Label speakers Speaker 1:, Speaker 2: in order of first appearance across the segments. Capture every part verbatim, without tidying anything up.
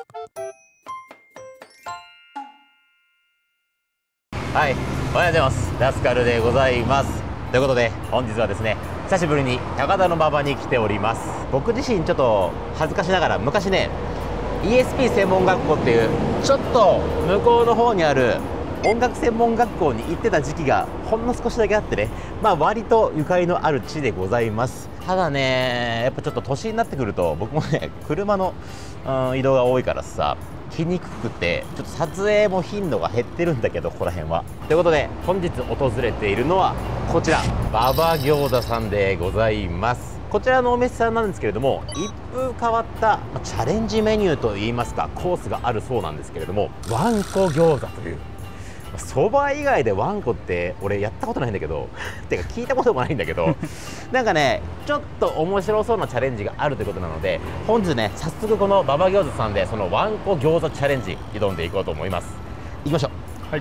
Speaker 1: はい、おはようございます。ラスカルでございます。ということで本日はですね、久しぶりに高田馬場に来ております。僕自身ちょっと恥ずかしながら昔ね イーエスピー 専門学校っていうちょっと向こうの方にある音楽専門学校に行ってた時期がほんの少しだけあってね、まあ割とゆかりのある地でございます。ただね、やっぱちょっと年になってくると僕もね車の、うん、移動が多いからさ来にくくてちょっと撮影も頻度が減ってるんだけど、ここら辺は。ということで本日訪れているのはこちら馬場餃子さんでございます。こちらのお店さんなんですけれども、一風変わったチャレンジメニューといいますかコースがあるそうなんですけれども、わんこ餃子という、そば以外でわんこって俺やったことないんだけどてか聞いたこともないんだけどなんかねちょっと面白そうなチャレンジがあるということなので、本日ね早速この馬場餃子さんでそのわんこ餃子チャレンジ挑んでいこうと思います。行きましょう。はい、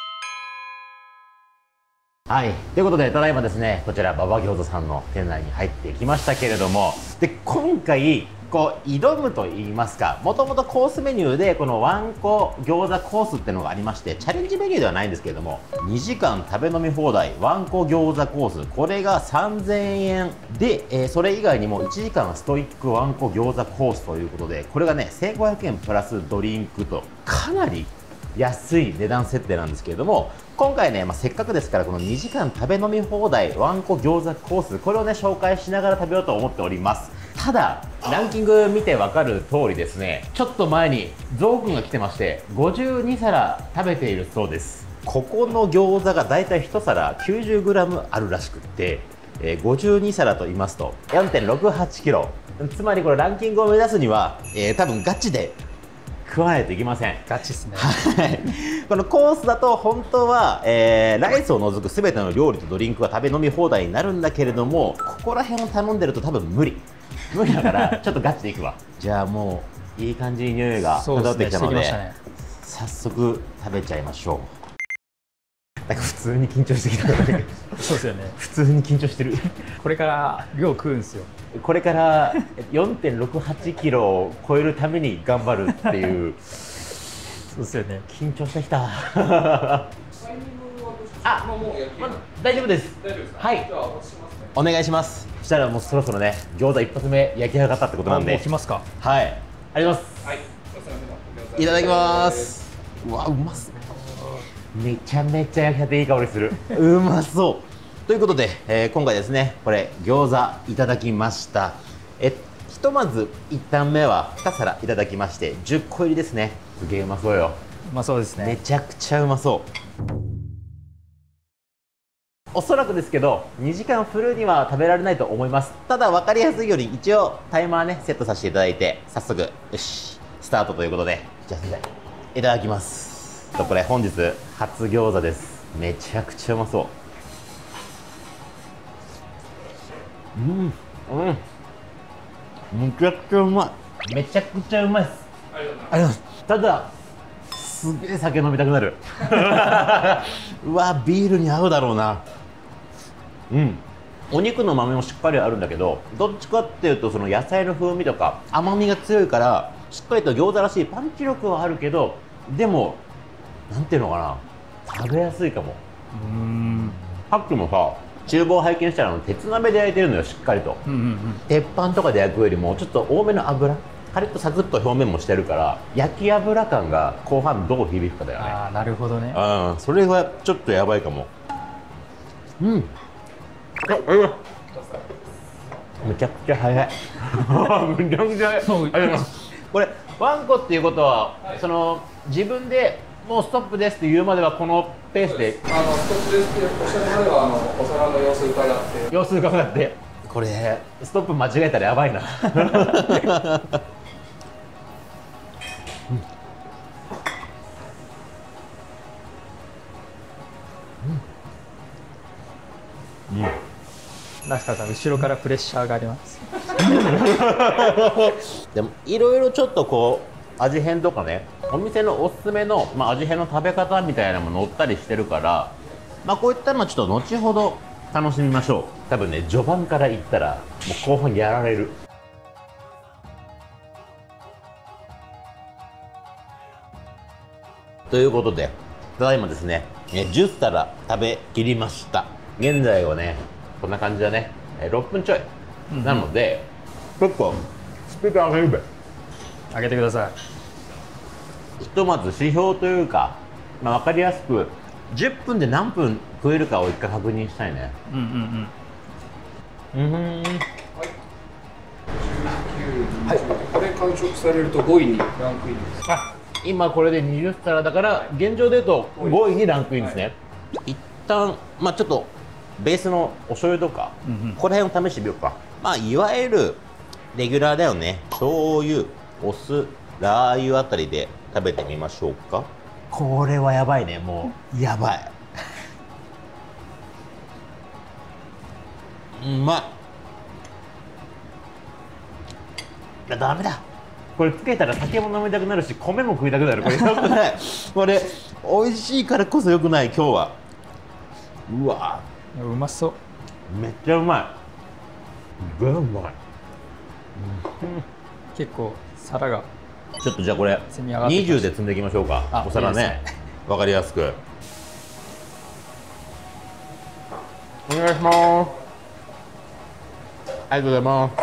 Speaker 1: はい、ということでただいまですねこちら馬場餃子さんの店内に入ってきましたけれども、で今回こう挑むといいますか、もともとコースメニューでこのわんこ餃子コースっていうのがありまして、チャレンジメニューではないんですけれどもにじかん食べ飲み放題わんこ餃子コース、これがさんぜんえんで、えー、それ以外にもいちじかんストイックわんこ餃子コースということで、これがねせんごひゃくえんプラスドリンクとかなり安い値段設定なんですけれども、今回ね、まあ、せっかくですからこのにじかん食べ飲み放題わんこ餃子コース、これをね紹介しながら食べようと思っております。ただランキング見て分かる通りですね、ちょっと前にゾウくんが来てましてごじゅうにさら食べているそうです。ここの餃子がだいたいいちさら きゅうじゅうグラム あるらしくって、えー、ごじゅうにさらと言いますと よんてんろくはちキロ、つまりこれランキングを目指すには、えー、多分ガチで食わないといけません。
Speaker 2: ガチですね。
Speaker 1: はい。このコースだと本当は、えー、ライスを除くすべての料理とドリンクは食べ飲み放題になるんだけれども、ここら辺を頼んでると多分無理無理だからちょっとガチでいくわ。じゃあもういい感じに匂いが漂ってきたので、ね、早速食べちゃいましょう。なんか普通に緊張してきたね
Speaker 2: そうですよね。
Speaker 1: 普通に緊張してる
Speaker 2: これから量食うんですよ。
Speaker 1: これから よんてんろくはちキロを超えるために頑張るっていう
Speaker 2: そうですよね。
Speaker 1: 緊張してきたあ、ま、大丈夫です。はい、お願いします。そしたらもうそろそろね餃子一発目焼き上がったってことなんで、
Speaker 2: もう来ますか。
Speaker 1: はい、あります。はい、いただきます。うわ、うまそう。めちゃめちゃ焼きたていい香りするうまそうということで、えー、今回ですねこれ餃子いただきました。えひとまずいちだんめはにさらいただきましてじゅっこ入りですね。すげえうまそうよ。
Speaker 2: うまそうですね。
Speaker 1: めちゃくちゃうまそう。おそらくですけどにじかんフルには食べられないと思います。ただ分かりやすいように一応タイマーねセットさせていただいて、早速よしスタートということで、じゃあ先生いただきます。これ本日初餃子です。めちゃくちゃうまそう。うんうんめちゃくちゃうまい。めちゃくちゃうまいです。ありがとうございます。ただすげえ酒飲みたくなるうわビールに合うだろうな。うん、お肉の豆もしっかりあるんだけど、どっちかっていうとその野菜の風味とか甘みが強いからしっかりと餃子らしいパンチ力はあるけど、でもなんていうのかな、食べやすいかも。うーん、さっきもさ厨房拝見したらあの鉄鍋で焼いてるのよ、しっかりと。うんうんうん、鉄板とかで焼くよりもちょっと多めの油、カリッとサクッと表面もしてるから焼き油感が後半どう響くかだよね。
Speaker 2: ああ、なるほどね。
Speaker 1: うん、それがちょっとやばいかも。うん、あ、うめちゃくちゃ早いめちゃくちゃ早い。ありがとうございます。これワンコっていうことは、はい、その自分でもうストップですって言うまではこのペースで、
Speaker 3: あのストップですっておっしゃるまではあのお皿の様子伺って
Speaker 1: 様子伺って、これストップ間違えたらやばいなうんうん、
Speaker 2: ラスカさん後ろからプレッシャーがあります
Speaker 1: でもいろいろちょっとこう味変とかね、お店のおすすめの、まあ、味変の食べ方みたいなのも載ったりしてるから、まあ、こういったのはちょっと後ほど楽しみましょう。多分ね序盤からいったらもう後半やられる。 ということでただいまですねじゅっ皿食べきりました。現在はねこんな感じだね、ろっぷんちょい、うん、なので結構スピード上げるべ
Speaker 2: 上げてくださ
Speaker 1: い。ひとまず指標というか、まあ、分かりやすくじゅっぷんで何分食えるかを一回確認したいね。うんうんうん。うん。
Speaker 3: はい。これ完食されるとごいにランクインです。
Speaker 1: あ、今これでにじゅっ皿だから現状で言うとごいにランクインですね。一旦まあちょっとベースのお醤油とか、うんうん、ここら辺を試してみようか。まあいわゆるレギュラーだよね。醤油、お酢、ラー油あたりで食べてみましょうか。これはやばいね、もうやばい。うまい。いやダメだ。これつけたら酒も飲みたくなるし米も食いたくなる。これよくない。これ美味しいからこそよくない今日は。うわ
Speaker 2: うまそう。
Speaker 1: めっちゃうまい。うまい、うん、
Speaker 2: 結構皿が
Speaker 1: ちょっとじゃあこれにじゅうで積んでいきましょうか。お皿ね、わかりやすくお願いします。ありがとうございます。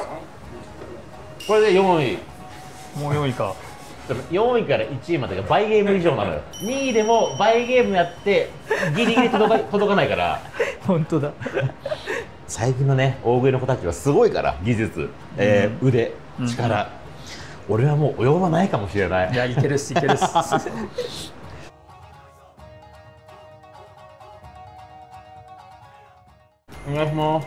Speaker 1: これでよんい。
Speaker 2: もうよんいか。
Speaker 1: よんいからいちいまでが倍ゲーム以上なのよ。にいでも倍ゲームやってギリギリ届か届かないから
Speaker 2: 本当だ。
Speaker 1: 最近のね大食いの子たちはすごいから技術、えーうん、腕、力、うん、俺はもう及ばないかもしれない。
Speaker 2: いやいけるっすいけるっす。
Speaker 1: お願いします。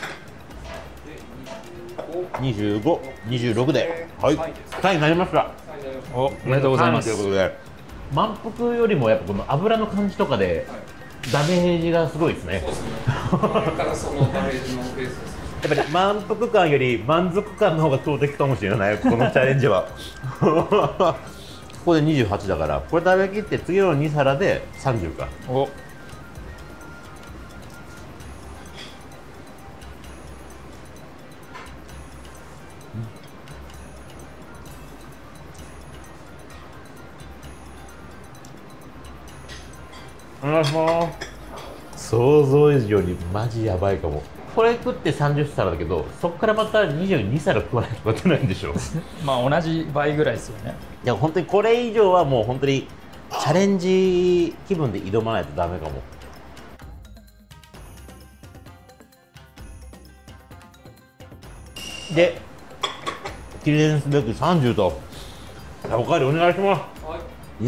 Speaker 1: にじゅうご、にじゅうろくで、はい、タイになりました。
Speaker 2: お、おめでとうございます。
Speaker 1: ということで、満腹よりもやっぱこの油の感じとかでダメージがすごいですね。やっぱり満腹感より満足感の方が強敵かもしれない。このチャレンジは。ここでにじゅうはちだから、これ食べきって次のに皿でさんじゅうか。お。お願いします。想像以上にマジやばいかも。これ食ってさんじゅっ皿だけど、そこからまたにじゅうに皿食わないと勝てないんでしょ。
Speaker 2: まあ同じ倍ぐらいですよね。
Speaker 1: いや本当にこれ以上はもう本当にチャレンジ気分で挑まないとダメかも。で記念すべきさんじゅうとおかわりお願いします。はい、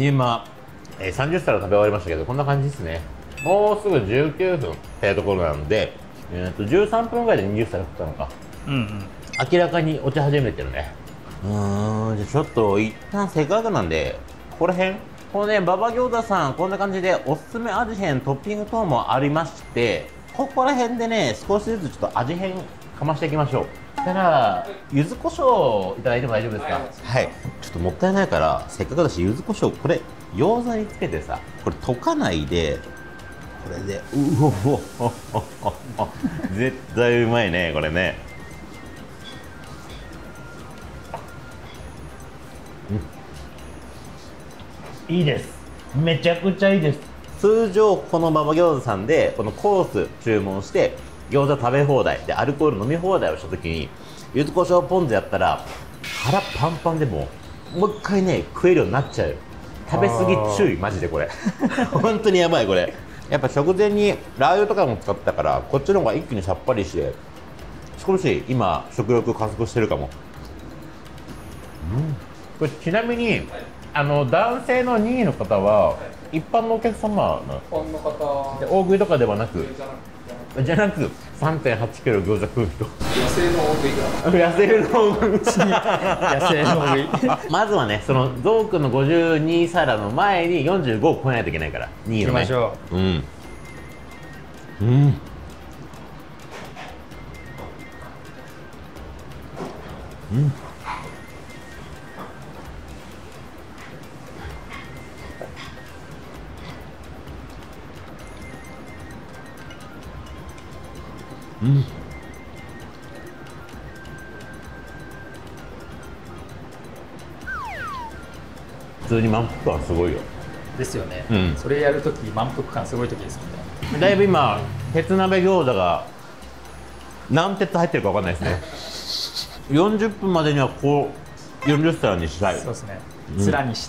Speaker 1: 今えー、さんじゅっ皿食べ終わりましたけどこんな感じですね。もうすぐじゅうきゅうふんってところなんで、えー、とじゅうさんぷんぐらいでにじゅっ皿食ったのか。うんうん、明らかに落ち始めてるね。うーん、じゃあちょっと一旦せっかくなんでここら辺このね馬場餃子さんこんな感じでおすすめ味変トッピング等もありまして、ここら辺でね少しずつちょっと味変かましていきましょう。そしたら柚子胡椒いただいても大丈夫ですか。はい、ちょっともったいないからせっかくだし柚子胡椒これ餃子につけてさ、これ溶かないでこれでうおおおおお絶対うまいねこれね。うん、いいです。めちゃくちゃいいです。通常この馬場餃子さんでこのコース注文して餃子食べ放題でアルコール飲み放題をした時に柚子胡椒ポン酢やったら腹パンパンでももう一回ね食えるようになっちゃう。食べ過ぎ注意マジでこれ本当にやばいこれ。やっぱ食前にラー油とかも使ってたからこっちの方が一気にさっぱりして少し今食欲加速してるかも。うん、これちなみにあの男性のにいの方は一般のお客様の大食いとかではなくじゃなく さんてんはちキロ餃子食う人、
Speaker 3: 野生の大食いだ。
Speaker 1: 野生の大食い
Speaker 2: 野生の大食い
Speaker 1: まずはねそのゾウくんのごじゅうに皿の前によんじゅうごを超えないといけないからにいのね。
Speaker 2: 行きましょう。うん
Speaker 1: うんうんうん、普通に満腹感すごいよ。
Speaker 2: ですよね、
Speaker 1: うん、
Speaker 2: それやるとき満腹感すごいときですもんね。
Speaker 1: だいぶ今鉄鍋餃子が何鉄入ってるか分かんないですね。よんじゅっぷんまでにはこうよんじゅっ皿にしたい。
Speaker 2: そうですね、つらにして、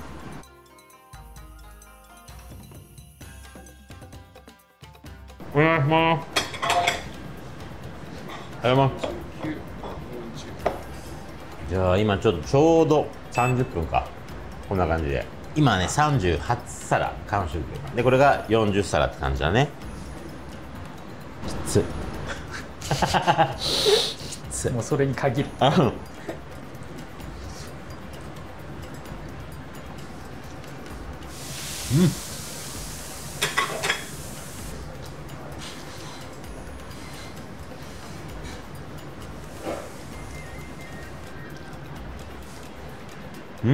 Speaker 1: うん、お願いします。ありがとうございます。じゃあ今ちょっとちょうどさんじゅっぷんか、こんな感じで今ねさんじゅうはち皿完食で、これがよんじゅっ皿って感じだね。きついきつい、
Speaker 2: もうそれに限る。
Speaker 1: うん、うん、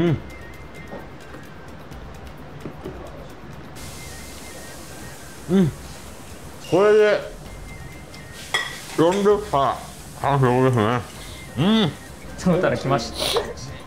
Speaker 1: うん、これでよんじゅっ皿完食ですね。うん、
Speaker 2: そのたら来ました。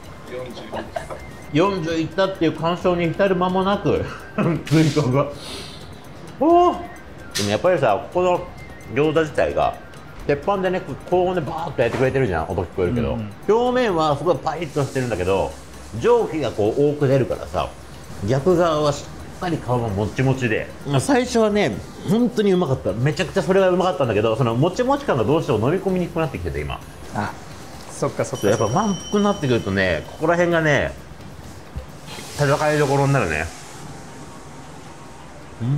Speaker 1: よんじゅういったっていう感傷に至る間もなく追加がおお。でもやっぱりさ、ここの餃子自体が鉄板でね、高温でバーッと焼いてくれてるじゃん。音聞こえるけど、うんうん、表面はすごいパリッとしてるんだけど、蒸気がこう多く出るからさ、逆側はしっかり皮ももちもちで、最初はね本当にうまかった。めちゃくちゃそれがうまかったんだけど、そのもちもち感がどうしても飲み込みにくくなってきてて今。
Speaker 2: あ、そっかそっか。
Speaker 1: やっぱ満腹になってくるとね、ここら辺がね戦いどころになるね。うん、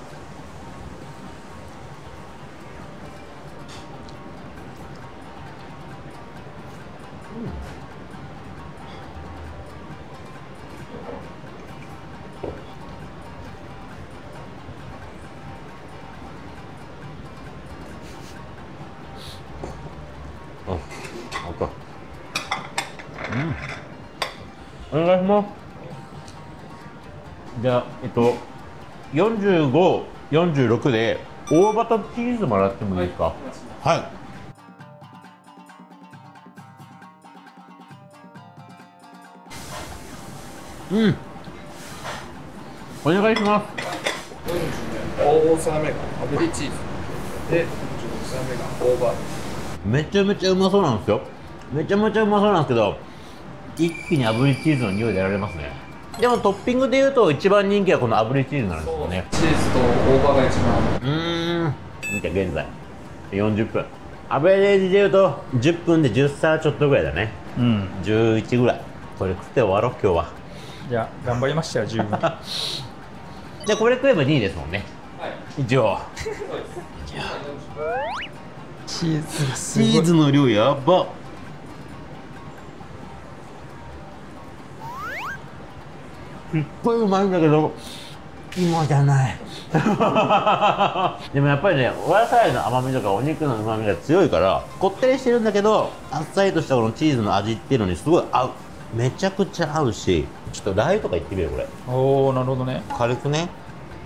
Speaker 1: あ、あか。うん。お願いします。じゃあ、えっと、よんじゅうご、よんじゅうろくで大葉とチーズもらってもいいですか。はい。うん。お願いします。
Speaker 3: 大皿目が炙りチーズで、よんじゅうろく皿目が大葉。
Speaker 1: めちゃめちゃうまそうなんですよ。めちゃめちゃうまそうなんですけど、一気に炙りチーズの匂いでやられますね。でもトッピングでいうと一番人気はこの炙りチーズなんですよね。
Speaker 3: チーズと大葉が一番。
Speaker 1: うーん。見て現在よんじゅっぷん。アベレージでいうとじゅっぷんでじゅっ皿ちょっとぐらいだね。うん。じゅういちぐらい。これ食って終わろう今日は。
Speaker 2: いや頑張りましたよ十分。
Speaker 1: でこれ食えばにいですもんね。はい。一応。
Speaker 2: チーズがすごい。
Speaker 1: チーズの量やば。すっごいうまいんだけど芋じゃないでもやっぱりね、お野菜の甘みとかお肉の旨みが強いからこってりしてるんだけど、あっさりとしたこのチーズの味っていうのにすごい合う。めちゃくちゃ合うし、ちょっとラー油とかいってみようこれ。
Speaker 2: おお、なるほどね。
Speaker 1: 軽くね。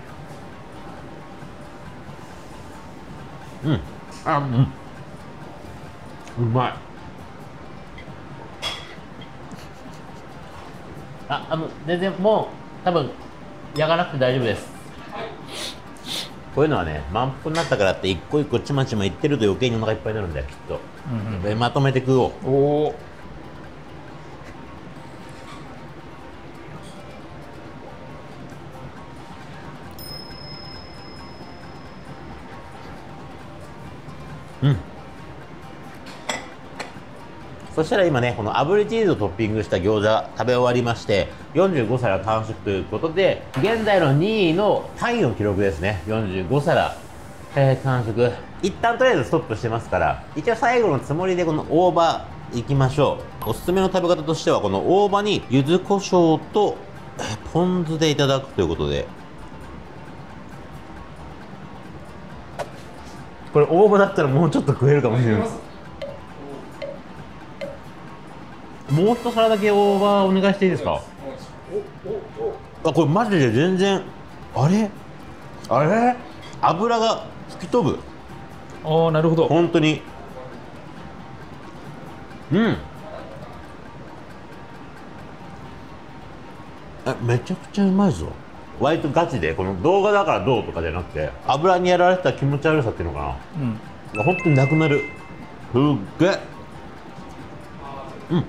Speaker 1: うん、あ、うん、うまい。あ、あの全然もう多分焼かなくて大丈夫です。こういうのはね、満腹になったからって一個一個ちまちまいってると余計にお腹いっぱいになるんだよきっと。うん、うん、でまとめて食おう。おお。うん。そしたら今ね、この炙りチーズをトッピングした餃子食べ終わりまして、よんじゅうご皿完食ということで、現在のにいのタイの記録ですね。よんじゅうご皿、えー、完食。一旦とりあえずストップしてますから、一応最後のつもりでこの大葉いきましょう。おすすめの食べ方としては、この大葉に柚子胡椒と、えー、ポン酢でいただくということで。これ大葉だったらもうちょっと食えるかもしれない。もう一皿だけ大葉お願いしていいですか。あ、これマジで全然、あれあれ油が吹き飛ぶ。
Speaker 2: ああ、なるほど。
Speaker 1: 本当に。うん。 え、めちゃくちゃうまいぞ。割とガチで、この動画だからどうとかじゃなくて、油にやられてた気持ち悪さっていうのかな、
Speaker 2: うん。
Speaker 1: 本当になくなる。すっげえ。うん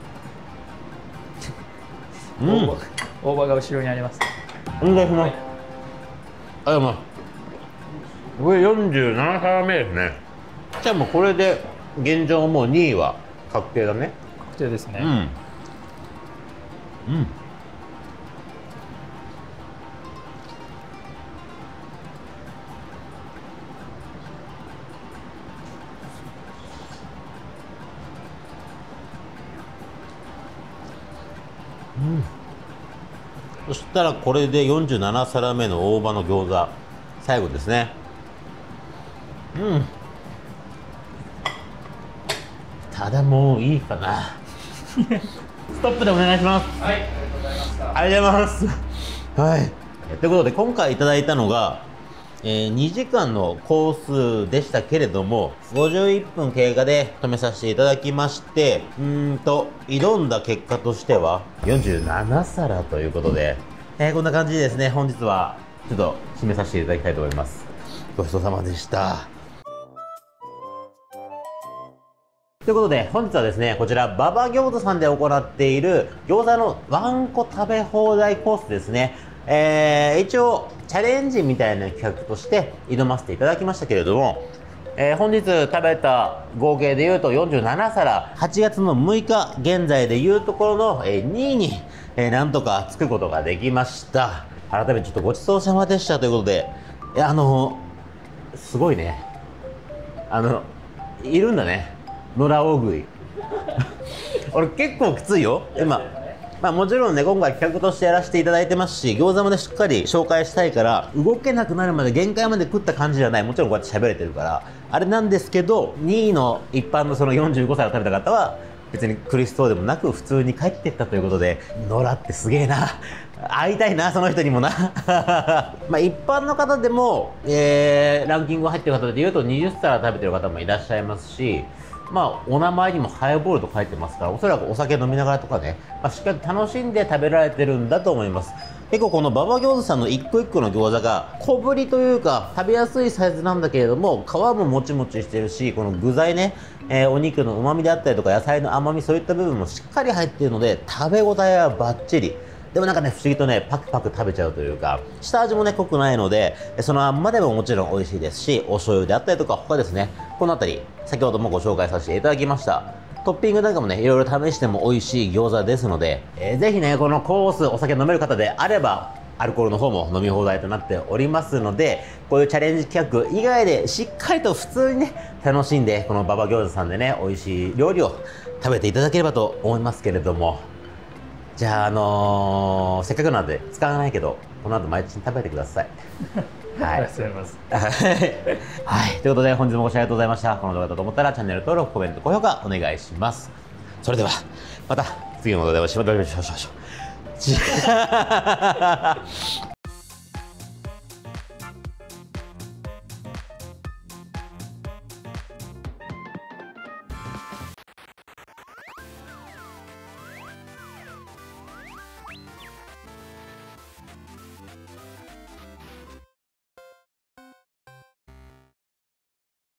Speaker 1: うん。
Speaker 2: 大葉大葉が後ろにあります。
Speaker 1: お願いします。あ、まあこれよんじゅうなな皿目ですね。じゃあもうこれで現状もうにいは確定だね。
Speaker 2: 確定ですね。
Speaker 1: うんうん。うん、そしたらこれでよんじゅうなな皿目の大葉の餃子最後ですね。うん。ただもういいかな。ストップでお願いします。
Speaker 3: はい、ありがとうございました。
Speaker 1: ありがとうございます。はい。ということで今回いただいたのが、えー、にじかんのコースでしたけれども、ごじゅういっぷん経過で止めさせていただきまして、うーんと、挑んだ結果としては、よんじゅうなな皿ということで、えー、こんな感じでですね、本日はちょっと締めさせていただきたいと思います。ごちそうさまでした。ということで、本日はですね、こちら、馬場餃子さんで行っている餃子のワンコ食べ放題コースですね。えー、一応、チャレンジみたいな企画として挑ませていただきましたけれども、えー、本日食べた合計でいうとよんじゅうなな皿、はちがつのむいか現在でいうところの、えー、にいに、えー、なんとかつくことができました。改めてちょっとごちそうさまでしたということで、いや、あのー、すごいね。あの、いるんだね。野良大食い。俺結構きついよ、今。まあもちろんね、今回企画としてやらせていただいてますし、餃子までしっかり紹介したいから、動けなくなるまで限界まで食った感じじゃない。もちろんこうやって喋れてるから、あれなんですけど、にいの一般のそのよんじゅうごさいを食べた方は、別に苦しそうでもなく普通に帰っていったということで、野良ってすげえな。会いたいな、その人にもな。まあ一般の方でも、えー、ランキング入ってる方で言うとにじゅっ皿食べてる方もいらっしゃいますし、まあ、お名前にもハイボールと書いてますから、おそらくお酒飲みながらとかね、まあ、しっかり楽しんで食べられてるんだと思います。結構この馬場餃子さんの一個一個の餃子が小ぶりというか食べやすいサイズなんだけれども、皮ももちもちしてるし、この具材ね、えー、お肉の旨味であったりとか野菜の甘み、そういった部分もしっかり入っているので、食べ応えはバッチリ。でもなんかね、不思議とね、パクパク食べちゃうというか、下味もね、濃くないので、そのまんまでももちろん美味しいですし、お醤油であったりとか他ですね、このあたり、先ほどもご紹介させていただきました。トッピングなんかもね、いろいろ試しても美味しい餃子ですので、えー、ぜひね、このコース、お酒飲める方であれば、アルコールの方も飲み放題となっておりますので、こういうチャレンジ企画以外でしっかりと普通にね、楽しんで、この馬場餃子さんでね、美味しい料理を食べていただければと思いますけれども、じゃあ、あのー、せっかくなので使わないけど、この後毎日食べてください。はい。
Speaker 2: ありがとうございます。
Speaker 1: はい。ということで、本日もご視聴ありがとうございました。この動画だと思ったら、チャンネル登録、コメント、高評価お願いします。それでは、また次の動画でお会いしましょう。